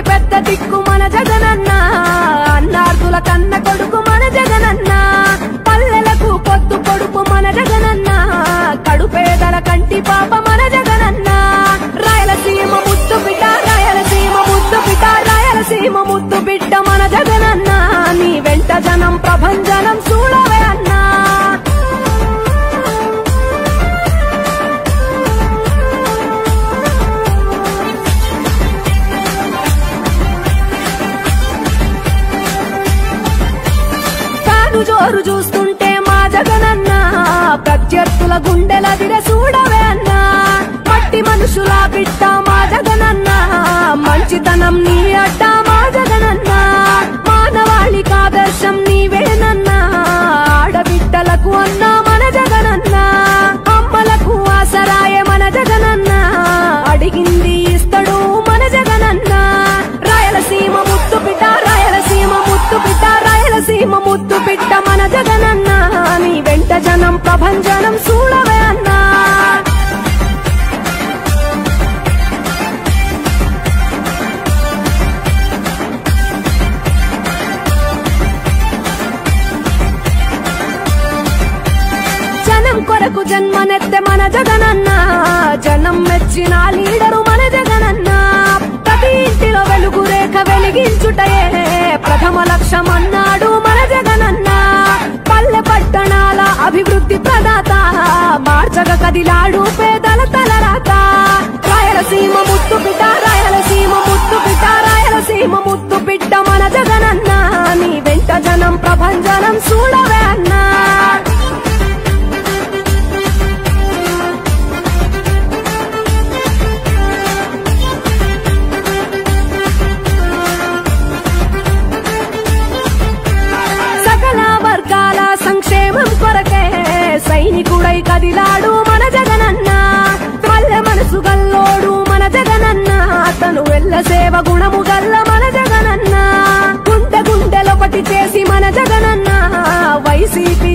పెద్ద దిక్కు మన జగనన్న, అన్నార్థుల కన్న కొడుకు మన జగనన్న, పల్లెలకు పొద్దు పొడుపు మన జగనన్న, కడుపేదల కంటి పాప మన జగనన్న. రాయలసీమ ముద్దు బిడ్డ, రాయలసీమ ముద్దు బిడ్డ, రాయలసీమ ముద్దు బిడ్డ మన జగనన్న, నీ వెంట జనం ప్రభంజనం చూడవే అన్నా. జోరు చూస్తుంటే మా జగనన్న, ప్రత్యర్థుల గుండెల దిర చూడవే అన్నా. మట్టి మనుషుల బిడ్డ మా జగనన్న, మంచితనం నీ అడ్డ మా జగనన్న, మానవాళికి ఆదర్శం నీవేనన్నా. ఆడబిడ్డలకు అన్నా మన జగనన్న, అమ్మలకు ఆసరాయే మన జగనన్న, అడిగింది ఇస్తడు మన జగనన్న. రాయలసీమ ముద్దు బిడ్డ, రాయలసీమ ముద్దు బిడ్డ, రాయలసీమ ముద్దు బిడ్డ మన జగనన్న, నీ వెంట జనం ప్రభంజనం చూడవే అన్నా. జనం కొరకు జన్మనెత్తే మన జగనన్న, జనం మెచ్చిన లీడరు మన జగనన్న. ప్రతి ఇంటిలో వెలుగు రేఖ వెలిగించుటయే ప్రథమ లక్ష్యం అన్నాడు మన జగనన్న. పల్లె పట్టణాల అభివృద్ధి ప్రదాత, మార్చగ కదిలాడు పేదల తలరాత. రాయలసీమ ముద్దు బిడ్డ, రాయలసీమ ముద్దు బిడ్డ, రాయలసీమ ముద్దు బిడ్డ మన జగనన్న, నీ వెంట జనం ప్రభంజనం చూడవే అన్నా. సంక్షేమం కొరకే సైనికుడై కదిలాడు మన జగనన్న. పల్లె మనసు గల్లోడు మన జగనన్న, అతను ఎల్ల సేవ గుణము గల్ల మన జగనన్న. గుండె గుండెలొకటి చేసి మన జగనన్న, వైసీపీ